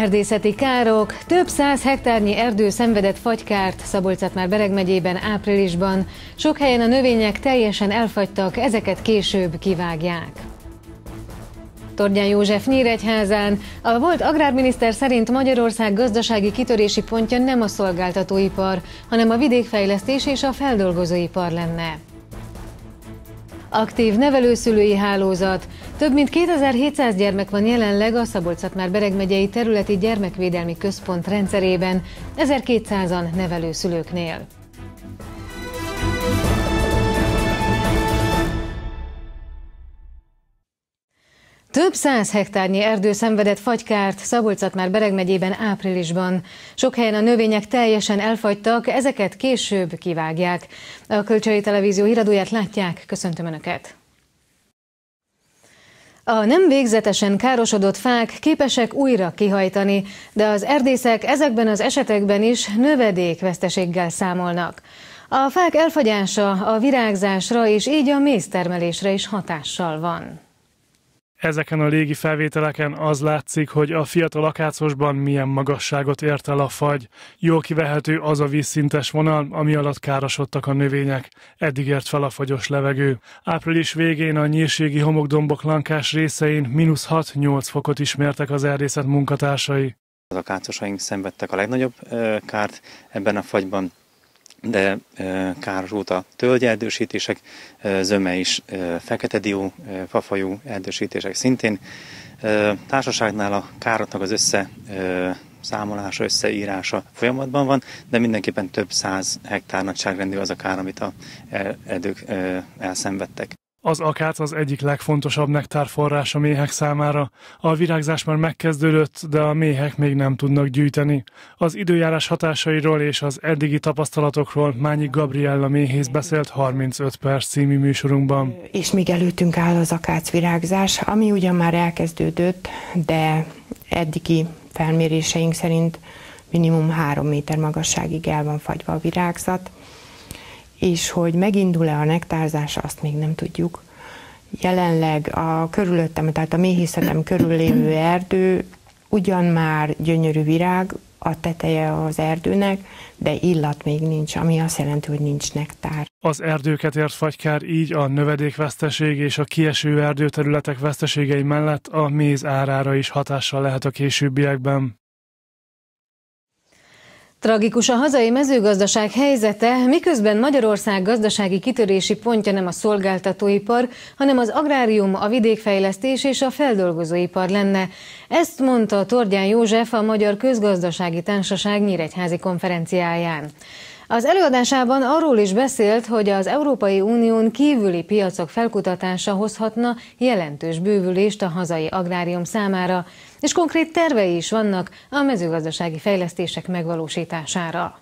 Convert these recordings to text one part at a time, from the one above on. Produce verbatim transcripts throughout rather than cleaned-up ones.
Erdészeti károk, több száz hektárnyi erdő szenvedett fagykárt Szabolcs-Szatmár-Bereg megyében áprilisban. Sok helyen a növények teljesen elfagytak, ezeket később kivágják. Tordján József Nyíregyházán. A volt agrárminiszter szerint Magyarország gazdasági kitörési pontja nem a szolgáltatóipar, hanem a vidékfejlesztés és a feldolgozóipar lenne. Aktív nevelőszülői hálózat. Több mint kétezer-hétszáz gyermek van jelenleg a Szabolcs-Szatmár-Bereg megyei területi gyermekvédelmi központ rendszerében, ezerkétszázan nevelőszülőknél. Több száz hektárnyi erdő szenvedett fagykárt Szabolcs-Szatmár-Bereg megyében áprilisban. Sok helyen a növények teljesen elfagytak, ezeket később kivágják. A Kölcsei Televízió híradóját látják, köszöntöm Önöket! A nem végzetesen károsodott fák képesek újra kihajtani, de az erdészek ezekben az esetekben is növedékveszteséggel számolnak. A fák elfagyása a virágzásra és így a méztermelésre is hatással van. Ezeken a légi felvételeken az látszik, hogy a fiatal akácosban milyen magasságot ért el a fagy. Jól kivehető az a vízszintes vonal, ami alatt károsodtak a növények. Eddig ért fel a fagyos levegő. Április végén a nyírségi homokdombok lankás részein mínusz hat-nyolc fokot is mértek az erdészet munkatársai. Az akácosaink szenvedtek a legnagyobb kárt ebben a fagyban, de károsult a tölgyerdősítések, zöme is, fekete dió, fafajú erdősítések szintén. Társaságnál a károknak az össze számolása, összeírása folyamatban van, de mindenképpen több száz hektár nagyságrendű az a kár, amit az erdők elszenvedtek. Az akác az egyik legfontosabb nektárforrás a méhek számára. A virágzás már megkezdődött, de a méhek még nem tudnak gyűjteni. Az időjárás hatásairól és az eddigi tapasztalatokról Mányi Gabriella méhész beszélt harmincöt perc című műsorunkban. És még előttünk áll az akácvirágzás, ami ugyan már elkezdődött, de eddigi felméréseink szerint minimum három méter magasságig el van fagyva a virágzat, és hogy megindul-e a nektárzás, azt még nem tudjuk. Jelenleg a körülöttem, tehát a méhészetem körül lévő erdő ugyan már gyönyörű virág, a teteje az erdőnek, de illat még nincs, ami azt jelenti, hogy nincs nektár. Az erdőket ért fagykár így a növedékveszteség és a kieső erdőterületek veszteségei mellett a méz árára is hatással lehet a későbbiekben. Tragikus a hazai mezőgazdaság helyzete, miközben Magyarország gazdasági kitörési pontja nem a szolgáltatóipar, hanem az agrárium, a vidékfejlesztés és a feldolgozóipar lenne. Ezt mondta Tordján József a Magyar Közgazdasági Társaság nyíregyházi konferenciáján. Az előadásában arról is beszélt, hogy az Európai Unión kívüli piacok felkutatása hozhatna jelentős bővülést a hazai agrárium számára, és konkrét tervei is vannak a mezőgazdasági fejlesztések megvalósítására.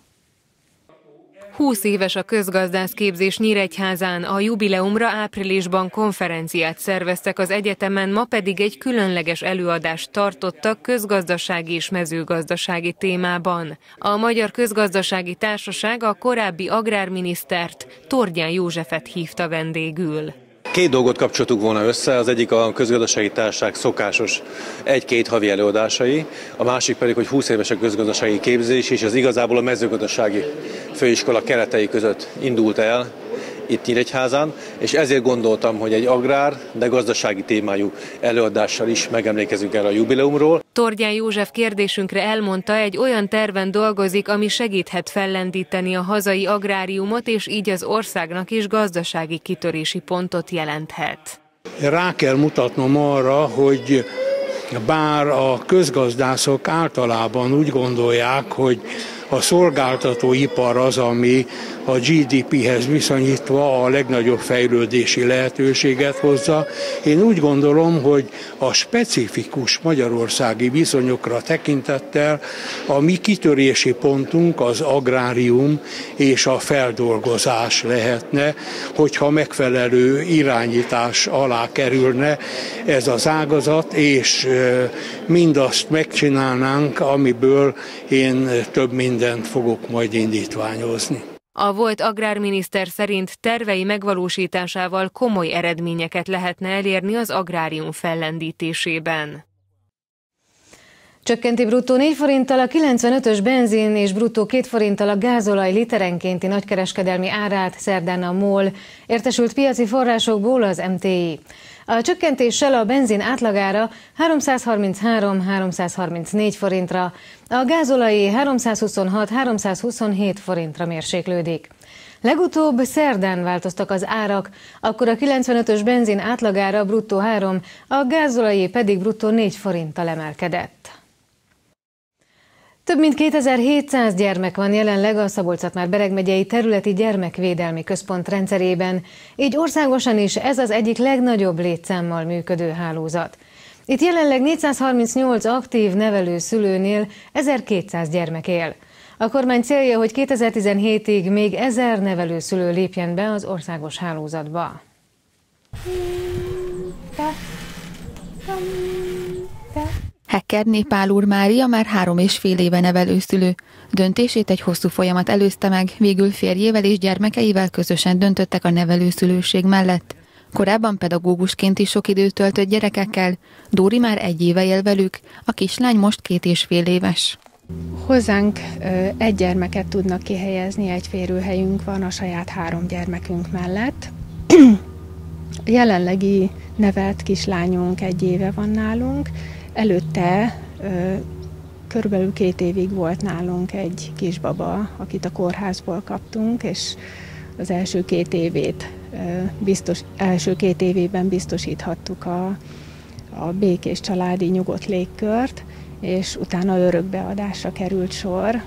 húsz éves a közgazdászképzés Nyíregyházán, a jubileumra áprilisban konferenciát szerveztek az egyetemen, ma pedig egy különleges előadást tartottak közgazdasági és mezőgazdasági témában. A Magyar Közgazdasági Társaság a korábbi agrárminisztert, Tordján Józsefet hívta vendégül. Két dolgot kapcsoltuk volna össze, az egyik a közgazdasági társaság szokásos egy-két havi előadásai, a másik pedig, hogy húsz éves a közgazdasági képzés, és ez igazából a mezőgazdasági főiskola keretei között indult el itt Nyíregyházán, és ezért gondoltam, hogy egy agrár, de gazdasági témájú előadással is megemlékezünk el a jubileumról. Tordján József kérdésünkre elmondta, egy olyan terven dolgozik, ami segíthet fellendíteni a hazai agráriumot, és így az országnak is gazdasági kitörési pontot jelenthet. Rá kell mutatnom arra, hogy bár a közgazdászok általában úgy gondolják, hogy a szolgáltatóipar az, ami a gé dé péhez viszonyítva a legnagyobb fejlődési lehetőséget hozza. Én úgy gondolom, hogy a specifikus magyarországi viszonyokra tekintettel a mi kitörési pontunk az agrárium és a feldolgozás lehetne, hogyha megfelelő irányítás alá kerülne ez az ágazat, és mindazt megcsinálnánk, amiből én több mindent fogok majd indítványozni. A volt agrárminiszter szerint tervei megvalósításával komoly eredményeket lehetne elérni az agrárium fellendítésében. Csökkenti bruttó négy forinttal a kilencvenötös benzin és bruttó két forinttal a gázolaj literenkénti nagykereskedelmi árát szerdán a MOL, értesült piaci forrásokból az em té i. A csökkentéssel a benzin átlagára háromszázharminchárom-háromszázharmincnégy forintra, a gázolajé háromszázhuszonhat-háromszázhuszonhét forintra mérséklődik. Legutóbb szerdán változtak az árak, akkor a kilencvenötös benzin átlagára bruttó három, a gázolajé pedig bruttó négy forinttal emelkedett. Több mint kétezer-hétszáz gyermek van jelenleg a Szabolcs-Szatmár-Bereg megyei területi gyermekvédelmi központ rendszerében, így országosan is ez az egyik legnagyobb létszámmal működő hálózat. Itt jelenleg négyszázharmincnyolc aktív nevelőszülőnél ezerkétszáz gyermek él. A kormány célja, hogy kétezer-tizenhétig még ezer nevelőszülő lépjen be az országos hálózatba. Hekkerné Pál úr Mária már három és fél éve nevelőszülő. Döntését egy hosszú folyamat előzte meg, végül férjével és gyermekeivel közösen döntöttek a nevelőszülőség mellett. Korábban pedagógusként is sok időt töltött gyerekekkel, Dóri már egy éve él velük, a kislány most két és fél éves. Hozzánk egy gyermeket tudnak kihelyezni, egy férőhelyünk van a saját három gyermekünk mellett. Jelenlegi nevelt kislányunk egy éve van nálunk, előtte ö, körülbelül két évig volt nálunk egy kisbaba, akit a kórházból kaptunk, és az első két évét ö, biztos, első két évében biztosíthattuk a, a békés családi nyugodt légkört, és utána örökbeadásra került sor.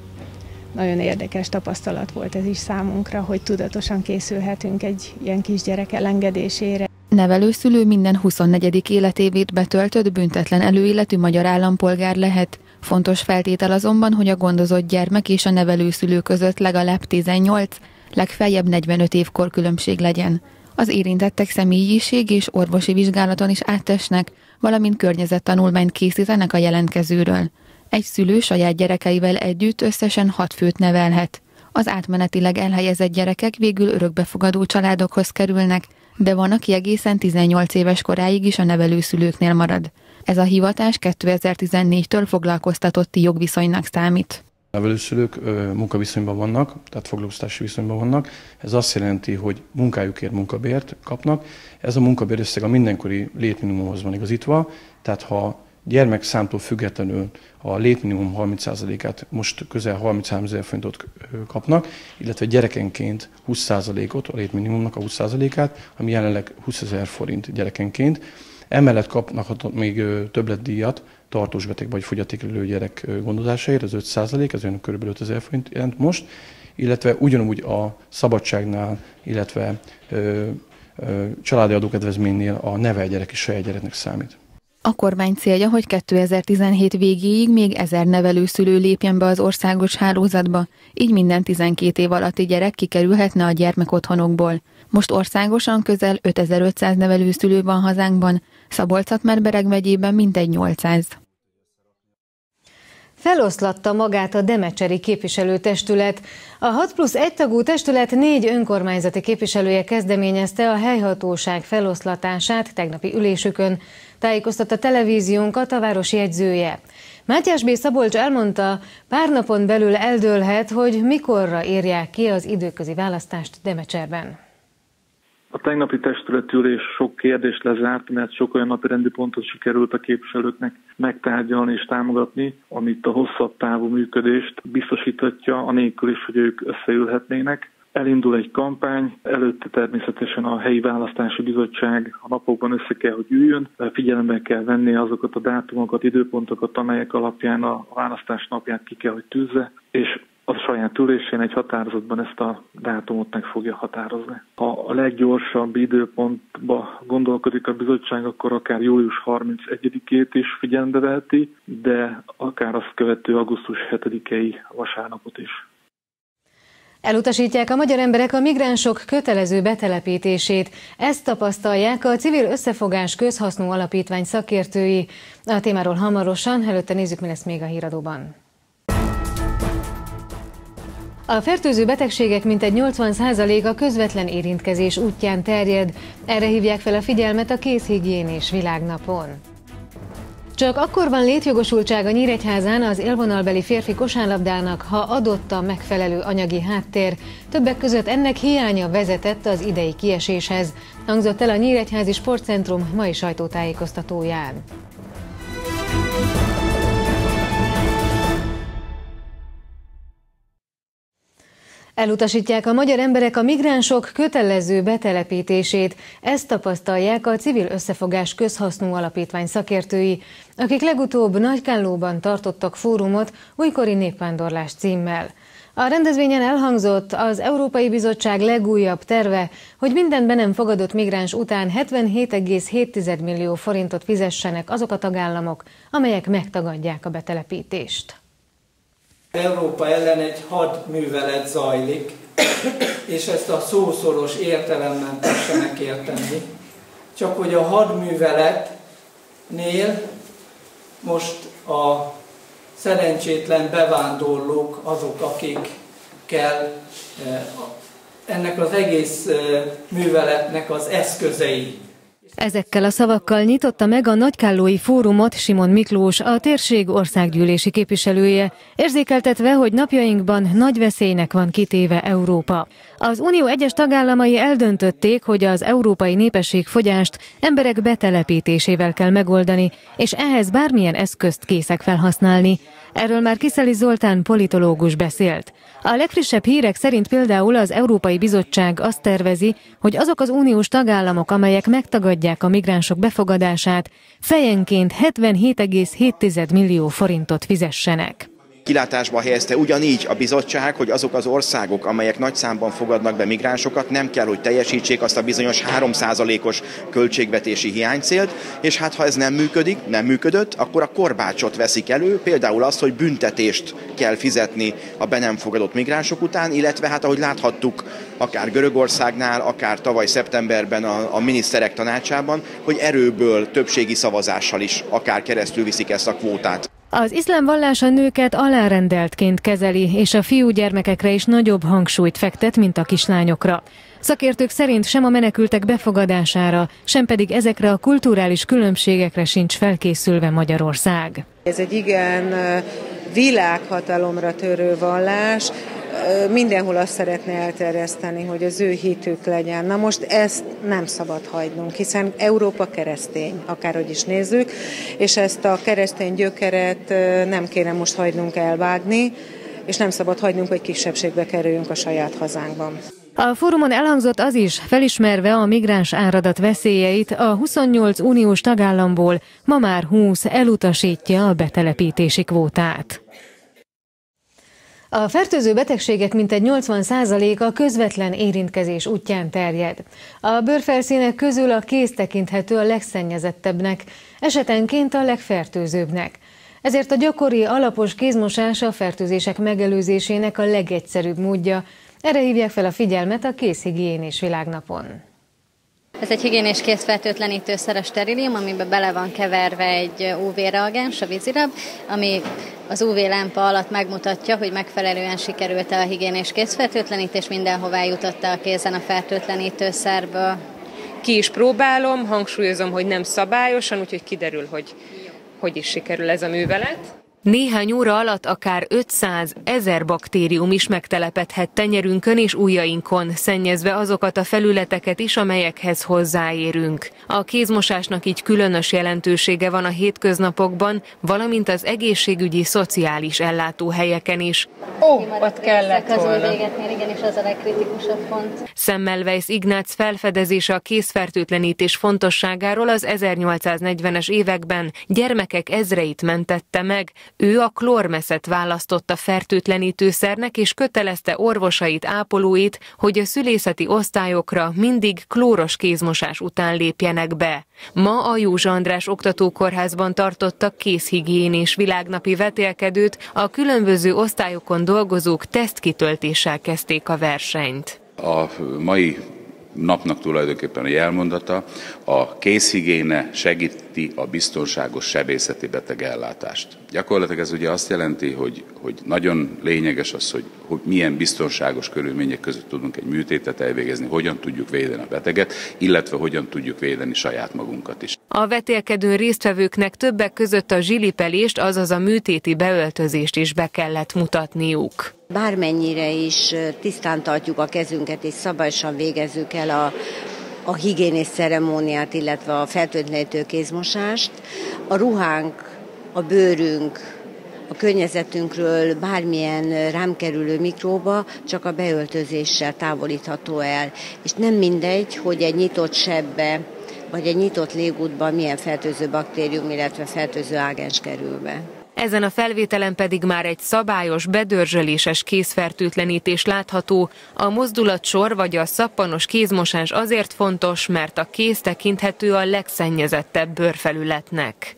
Nagyon érdekes tapasztalat volt ez is számunkra, hogy tudatosan készülhetünk egy ilyen kisgyerek elengedésére. Nevelőszülő minden huszonnegyedik életévét betöltött büntetlen előéletű magyar állampolgár lehet. Fontos feltétel azonban, hogy a gondozott gyermek és a nevelőszülő között legalább tizennyolc, legfeljebb negyvenöt év korkülönbség legyen. Az érintettek személyiség és orvosi vizsgálaton is áttesnek, valamint környezettanulmányt készítenek a jelentkezőről. Egy szülő saját gyerekeivel együtt összesen hat főt nevelhet. Az átmenetileg elhelyezett gyerekek végül örökbefogadó családokhoz kerülnek, de van, aki egészen tizennyolc éves koráig is a nevelőszülőknél marad. Ez a hivatás kétezer-tizennégytől foglalkoztatotti jogviszonynak számít. A nevelőszülők munkaviszonyban vannak, tehát foglalkoztatási viszonyban vannak. Ez azt jelenti, hogy munkájukért munkabért kapnak. Ez a munkabérösszeg a mindenkori létminimumhoz van igazítva, tehát ha gyermekszámtól függetlenül a létminimum harminc százalékát most közel harmincháromezer forintot kapnak, illetve gyerekenként húsz százalékot, a létminimumnak a húsz százalékát, ami jelenleg húszezer forint gyerekenként. Emellett kapnak még többletdíjat tartós beteg vagy fogyatékelő gyerek gondozásáért, az öt százalék, ez olyan kb. ötezer forint jelent most, illetve ugyanúgy a szabadságnál, illetve ö, ö, családi adókedvezménynél a nevel gyerek is saját gyereknek számít. A kormány célja, hogy kétezer-tizenhét végéig még ezer nevelőszülő lépjen be az országos hálózatba, így minden tizenkét év alatti gyerek kikerülhetne a gyermekotthonokból. Most országosan közel ötezer-ötszáz nevelőszülő van hazánkban, Szabolcs-Szatmár-Bereg megyében mintegy nyolcszáz. Feloszlatta magát a demecseri képviselőtestület. A hat plusz egy tagú testület négy önkormányzati képviselője kezdeményezte a helyhatóság feloszlatását tegnapi ülésükön, tájékoztatta televíziónkat a város jegyzője. Mátyás B. Szabolcs elmondta, pár napon belül eldőlhet, hogy mikorra írják ki az időközi választást Demecserben. A tegnapi testületülés sok kérdést lezárt, mert sok olyan napirendi pontot sikerült a képviselőknek megtárgyalni és támogatni, amit a hosszabb távú működést biztosítatja, anélkül is, hogy ők összeülhetnének. Elindul egy kampány, előtte természetesen a helyi választási bizottság a napokban össze kell, hogy üljön, figyelembe kell venni azokat a dátumokat, időpontokat, amelyek alapján a választás napját ki kell, hogy tűzze, és a saját ülésén egy határozatban ezt a dátumot meg fogja határozni. Ha a leggyorsabb időpontba gondolkodik a bizottság, akkor akár július harmincegyedikét is figyelembe veheti, de akár azt követő augusztus hetedikei vasárnapot is. Elutasítják a magyar emberek a migránsok kötelező betelepítését. Ezt tapasztalják a Civil Összefogás Közhasznú Alapítvány szakértői. A témáról hamarosan, előtte nézzük, mi lesz még a híradóban. A fertőző betegségek mintegy nyolcvan százaléka közvetlen érintkezés útján terjed. Erre hívják fel a figyelmet a Kézhigiénés Világnapon. Csak akkor van létjogosultsága Nyíregyházán az élvonalbeli férfi kosárlabdának, ha adott a megfelelő anyagi háttér. Többek között ennek hiánya vezetett az idei kieséshez, hangzott el a Nyíregyházi Sportcentrum mai sajtótájékoztatóján. Elutasítják a magyar emberek a migránsok kötelező betelepítését. Ezt tapasztalják a Civil Összefogás Közhasznú Alapítvány szakértői, akik legutóbb Nagykállóban tartottak fórumot újkori népvándorlás címmel. A rendezvényen elhangzott az Európai Bizottság legújabb terve, hogy minden be nem fogadott migráns után hetvenhét egész hét millió forintot fizessenek azok a tagállamok, amelyek megtagadják a betelepítést. Európa ellen egy hadművelet zajlik, és ezt a szószoros értelemben tessenek érteni. Csak hogy a hadműveletnél most a szerencsétlen bevándorlók azok, akikkel ennek az egész műveletnek az eszközei. Ezekkel a szavakkal nyitotta meg a nagykállói fórumot Simon Miklós, a térség országgyűlési képviselője, érzékeltetve, hogy napjainkban nagy veszélynek van kitéve Európa. Az Unió egyes tagállamai eldöntötték, hogy az európai népességfogyást emberek betelepítésével kell megoldani, és ehhez bármilyen eszközt készek felhasználni. Erről már Kiszeli Zoltán politológus beszélt. A legfrissebb hírek szerint például az Európai Bizottság azt tervezi, hogy azok az uniós tagállamok, amelyek megtagadják a migránsok befogadását, fejenként hetvenhét egész hét millió forintot fizessenek. Kilátásba helyezte ugyanígy a bizottság, hogy azok az országok, amelyek nagy számban fogadnak be migránsokat, nem kell, hogy teljesítsék azt a bizonyos három százalékos költségvetési hiánycélt, és hát ha ez nem működik, nem működött, akkor a korbácsot veszik elő, például azt, hogy büntetést kell fizetni a be nem fogadott migránsok után, illetve hát ahogy láthattuk, akár Görögországnál, akár tavaly szeptemberben a, a miniszterek tanácsában, hogy erőből többségi szavazással is akár keresztül viszik ezt a kvótát. Az iszlám vallás a nőket alárendeltként kezeli, és a fiúgyermekekre is nagyobb hangsúlyt fektet, mint a kislányokra. Szakértők szerint sem a menekültek befogadására, sem pedig ezekre a kulturális különbségekre sincs felkészülve Magyarország. Ez egy igen világhatalomra törő vallás, mindenhol azt szeretné elterjeszteni, hogy az ő hitük legyen. Na most ezt nem szabad hagynunk, hiszen Európa keresztény, akárhogy is nézzük, és ezt a keresztény gyökeret nem kéne most hagynunk elvágni, és nem szabad hagynunk, hogy kisebbségbe kerüljünk a saját hazánkban. A fórumon elhangzott az is, felismerve a migráns áradat veszélyeit, a huszonnyolc uniós tagállamból ma már húsz elutasítja a betelepítési kvótát. A fertőző betegségek mintegy nyolcvan százaléka közvetlen érintkezés útján terjed. A bőrfelszínek közül a kéz tekinthető a legszennyezettebbnek, esetenként a legfertőzőbbnek. Ezért a gyakori, alapos kézmosás a fertőzések megelőzésének a legegyszerűbb módja. Erre hívják fel a figyelmet a Kézhigiénés Világnapon. Ez egy higiénés kézfertőtlenítőszer, a sterilium, amiben bele van keverve egy ú vé-reagens, a vízirab, ami az ú vé-lámpa alatt megmutatja, hogy megfelelően sikerült-e a higiénés kézfertőtlenítés, mindenhová jutott-e a kézen a fertőtlenítőszerből. Ki is próbálom, hangsúlyozom, hogy nem szabályosan, úgyhogy kiderül, hogy hogy is sikerül ez a művelet. Néhány óra alatt akár ötszázezer baktérium is megtelepedhet tenyerünkön és ujjainkon, szennyezve azokat a felületeket is, amelyekhez hozzáérünk. A kézmosásnak így különös jelentősége van a hétköznapokban, valamint az egészségügyi, szociális ellátóhelyeken is. Ó, ott kellett volna. Igenis az a legkritikusabb pont. Semmelweis Ignác felfedezése a kézfertőtlenítés fontosságáról az ezernyolcszáznegyvenes években gyermekek ezreit mentette meg. Ő a klórmeszet választotta fertőtlenítőszernek, és kötelezte orvosait, ápolóit, hogy a szülészeti osztályokra mindig klóros kézmosás után lépjenek be. Ma a Józsa András Oktatókórházban tartottak kézhigiénés világnapi vetélkedőt, a különböző osztályokon dolgozók tesztkitöltéssel kezdték a versenyt. A mai napnak tulajdonképpen a jelmondata, a kézhigiéne segíti a biztonságos sebészeti betegellátást. Gyakorlatilag ez ugye azt jelenti, hogy, hogy nagyon lényeges az, hogy, hogy milyen biztonságos körülmények között tudunk egy műtétet elvégezni, hogyan tudjuk védeni a beteget, illetve hogyan tudjuk védeni saját magunkat is. A vetélkedőn résztvevőknek többek között a zsilipelést, azaz a műtéti beöltözést is be kellett mutatniuk. Bármennyire is tisztán tartjuk a kezünket és szabályosan végezzük el a, a higiénés ceremóniát, illetve a fertőtlenítő kézmosást, a ruhánk, a bőrünk, a környezetünkről bármilyen rám kerülő mikróba csak a beöltözéssel távolítható el. És nem mindegy, hogy egy nyitott sebbe vagy egy nyitott légútban milyen fertőző baktérium, illetve fertőző ágens kerül be. Ezen a felvételen pedig már egy szabályos, bedörzsöléses kézfertőtlenítés látható. A mozdulatsor vagy a szappanos kézmosás azért fontos, mert a kéz tekinthető a legszennyezettebb bőrfelületnek.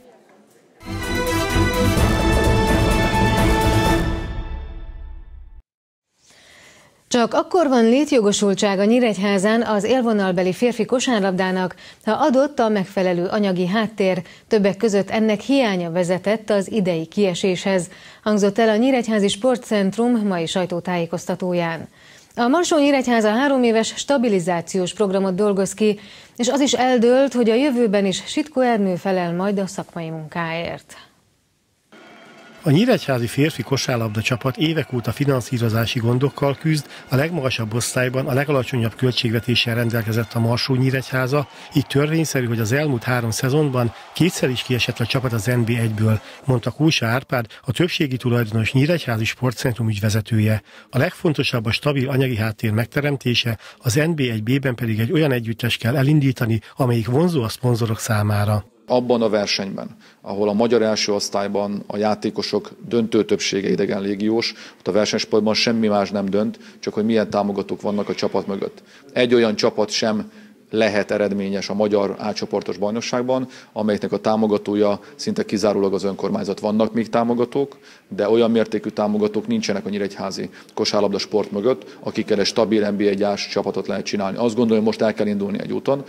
Csak akkor van létjogosultsága Nyíregyházán az élvonalbeli férfi kosárlabdának, ha adott a megfelelő anyagi háttér, többek között ennek hiánya vezetett az idei kieséshez, hangzott el a Nyíregyházi Sportcentrum mai sajtótájékoztatóján. A Marsó-Nyíregyháza három éves stabilizációs programot dolgoz ki, és az is eldőlt, hogy a jövőben is Sitko Ernő felel majd a szakmai munkáért. A nyíregyházi férfi kosárlabda csapat évek óta finanszírozási gondokkal küzd, a legmagasabb osztályban a legalacsonyabb költségvetéssel rendelkezett a Marsó-Nyíregyháza, így törvényszerű, hogy az elmúlt három szezonban kétszer is kiesett a csapat az en bé egyből, mondta Kósa Árpád, a többségi tulajdonos Nyíregyházi Sportcentrum ügyvezetője. A legfontosabb a stabil anyagi háttér megteremtése, az en bé egy bé-ben pedig egy olyan együttes kell elindítani, amelyik vonzó a szponzorok számára. Abban a versenyben, ahol a magyar első osztályban a játékosok döntő többsége idegen légiós, ott a versenysportban semmi más nem dönt, csak hogy milyen támogatók vannak a csapat mögött. Egy olyan csapat sem lehet eredményes a magyar átcsoportos bajnokságban, amelyeknek a támogatója szinte kizárólag az önkormányzat. Vannak még támogatók, de olyan mértékű támogatók nincsenek a nyíregyházi kosárlabda sport mögött, akikkel egy stabil en bé egy-ás csapatot lehet csinálni. Azt gondolom, most el kell indulni egy úton.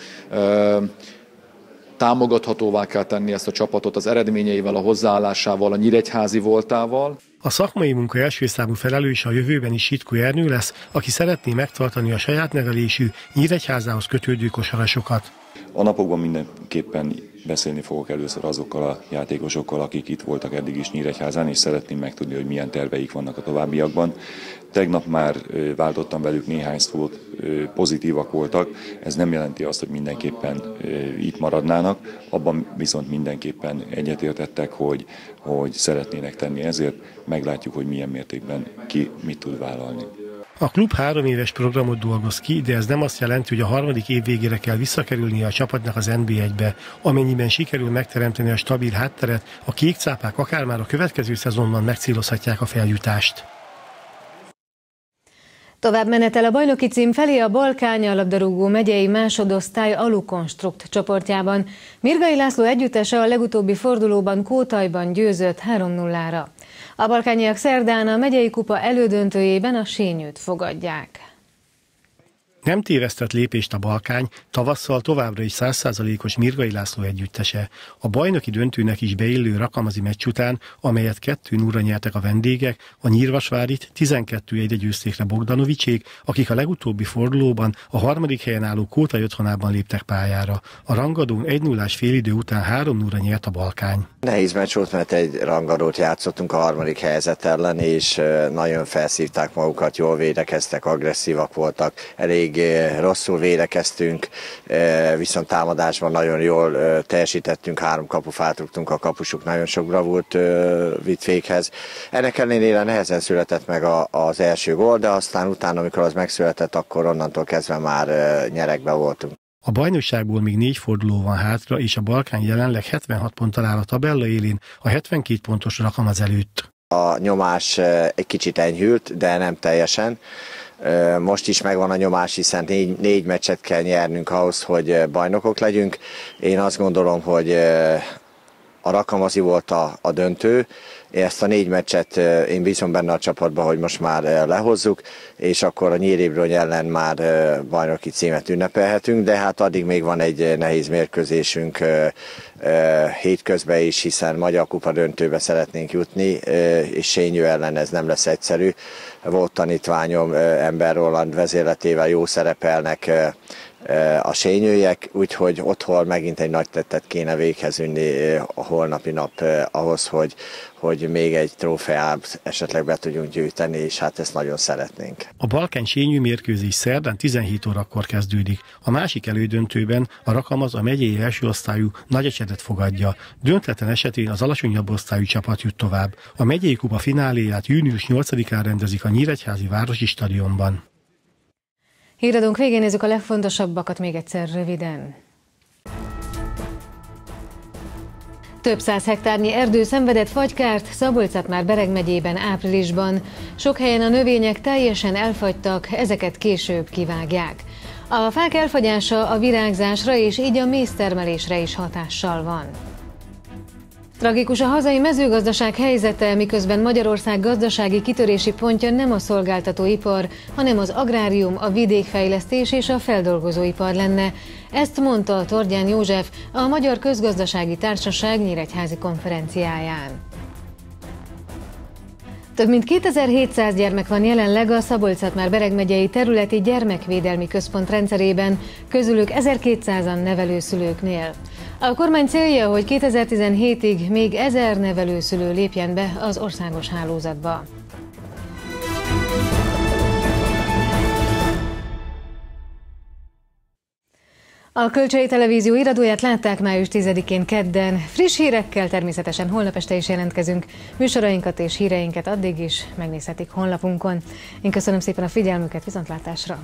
Támogathatóvá kell tenni ezt a csapatot az eredményeivel, a hozzáállásával, a nyíregyházi voltával. A szakmai munka első számú felelőse a jövőben is Sitko Ernő lesz, aki szeretné megtartani a saját nevelésű Nyíregyházához kötődő kosarasokat. A napokban mindenképpen beszélni fogok először azokkal a játékosokkal, akik itt voltak eddig is Nyíregyházán, és szeretném megtudni, hogy milyen terveik vannak a továbbiakban. Tegnap már váltottam velük néhány szót, pozitívak voltak, ez nem jelenti azt, hogy mindenképpen itt maradnának, abban viszont mindenképpen egyetértettek, hogy, hogy szeretnének tenni, ezért meglátjuk, hogy milyen mértékben ki mit tud vállalni. A klub három éves programot dolgoz ki, de ez nem azt jelenti, hogy a harmadik év végére kell visszakerülnie a csapatnak az en bé egybe. Amennyiben sikerül megteremteni a stabil hátteret, a kékcápák akár már a következő szezonban megcélozhatják a feljutást. Tovább menetel a bajnoki cím felé a Balkány labdarúgó megyei másodosztály Alukonstrukt csoportjában. Mirgai László együttese a legutóbbi fordulóban Kótajban győzött három nullára. A balkányiak szerdán a megyei kupa elődöntőjében a Sényőt fogadják. Nem tévesztett lépést a Balkány, tavasszal továbbra is száz százalékos Mirgai László együttese. A bajnoki döntőnek is beillő rakamazi meccs után, amelyet kettő nullra nyertek a vendégek, a Nyírvasvárit tizenkettő egyre győzték le Bogdanovicsék, akik a legutóbbi fordulóban a harmadik helyen álló Kótai otthonában léptek pályára. A rangadón egy nullás félidő után három nullra nyert a Balkány. Nehéz meccs volt, mert egy rangadót játszottunk a harmadik helyzet ellen, és nagyon felszívták magukat, jól védekeztek, agresszívak voltak, elég rosszul védekeztünk, viszont támadásban nagyon jól teljesítettünk, három kapufát rúgtunk, a kapusuk nagyon sok bravúrt vitt véghez. Ennek ellenére nehezen született meg az első gól, de aztán utána, amikor az megszületett, akkor onnantól kezdve már nyeregbe voltunk. A bajnokságból még négy forduló van hátra, és a Balkány jelenleg hetvenhat ponttal áll a tabella élén, a hetvenkét pontos rakamaz előtt. A nyomás egy kicsit enyhült, de nem teljesen. Most is megvan a nyomás, hiszen négy, négy meccset kell nyernünk ahhoz, hogy bajnokok legyünk. Én azt gondolom, hogy a Rakamazi volt a, a döntő. Ezt a négy meccset én bízom benne a csapatban, hogy most már lehozzuk, és akkor a Nyírébrony ellen már bajnoki címet ünnepelhetünk, de hát addig még van egy nehéz mérkőzésünk hétközben is, hiszen Magyar Kupa döntőbe szeretnénk jutni, és Sényő ellen ez nem lesz egyszerű. Volt tanítványom, Ember Roland vezérletével jó szerepelnek a sényőiek, úgyhogy otthon megint egy nagy tettet kéne véghez vinni a holnapi nap ahhoz, hogy, hogy még egy trófeát esetleg be tudjunk gyűjteni, és hát ezt nagyon szeretnénk. A Balkán sényű mérkőzés szerdán tizenhét órakor kezdődik. A másik elődöntőben a Rakamaz a megyei első osztályú Nagyecsedet fogadja. Döntetlen esetén az alacsonyabb osztályú csapat jut tovább. A megyei kupa fináléját június nyolcadikán rendezik a Nyíregyházi Városi Stadionban. Híradónk végén nézzük a legfontosabbakat még egyszer röviden. Több száz hektárnyi erdő szenvedett fagykárt Szabolcs-Szatmár-Bereg megyében áprilisban. Sok helyen a növények teljesen elfagytak, ezeket később kivágják. A fák elfagyása a virágzásra és így a méztermelésre is hatással van. Tragikus a hazai mezőgazdaság helyzete, miközben Magyarország gazdasági kitörési pontja nem a szolgáltatóipar, hanem az agrárium, a vidékfejlesztés és a feldolgozóipar lenne. Ezt mondta Tordján József a Magyar Közgazdasági Társaság nyíregyházi konferenciáján. Több mint kétezer-hétszáz gyermek van jelenleg a Szabolcs-Szatmár-Bereg megyei területi gyermekvédelmi központ rendszerében, közülük ezerkétszázan nevelőszülőknél. A kormány célja, hogy kétezer-tizenhétig még ezer nevelőszülő lépjen be az országos hálózatba. A Kölcsei Televízió iradóját látták május tizedikén kedden. Friss hírekkel természetesen holnap este is jelentkezünk. Műsorainkat és híreinket addig is megnézhetik honlapunkon. Én köszönöm szépen a figyelmüket, viszontlátásra!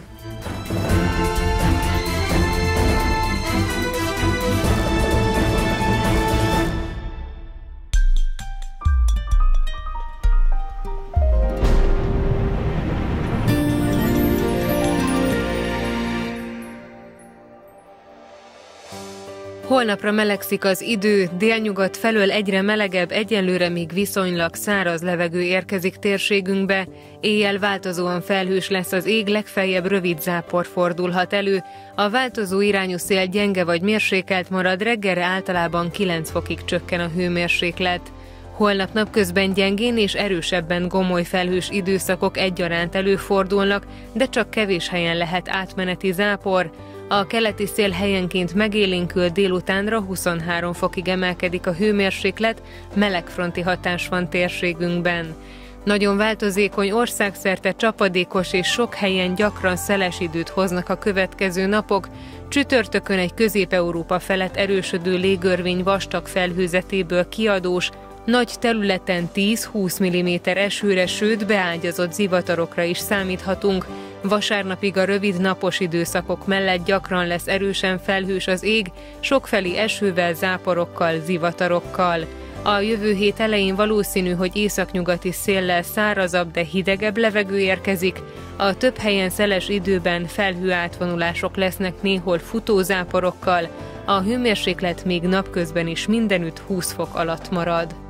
Holnapra melegszik az idő, délnyugat felől egyre melegebb, egyenlőre még viszonylag száraz levegő érkezik térségünkbe. Éjjel változóan felhős lesz az ég, legfeljebb rövid zápor fordulhat elő. A változó irányú szél gyenge vagy mérsékelt marad, reggelre általában kilenc fokig csökken a hőmérséklet. Holnap napközben gyengén és erősebben gomoly felhős időszakok egyaránt előfordulnak, de csak kevés helyen lehet átmeneti zápor. A keleti szél helyenként megélénkül, délutánra huszonhárom fokig emelkedik a hőmérséklet, melegfronti hatás van térségünkben. Nagyon változékony, országszerte csapadékos és sok helyen gyakran szeles időt hoznak a következő napok. Csütörtökön egy Közép-Európa felett erősödő légörvény vastag felhőzetéből kiadós, nagy területen tíz-húsz milliméter esőre, sőt beágyazott zivatarokra is számíthatunk. Vasárnapig a rövid napos időszakok mellett gyakran lesz erősen felhős az ég, sokfelé esővel, záporokkal, zivatarokkal. A jövő hét elején valószínű, hogy északnyugati széllel szárazabb, de hidegebb levegő érkezik. A több helyen szeles időben felhőátvonulások lesznek néhol futózáporokkal. A hőmérséklet még napközben is mindenütt húsz fok alatt marad.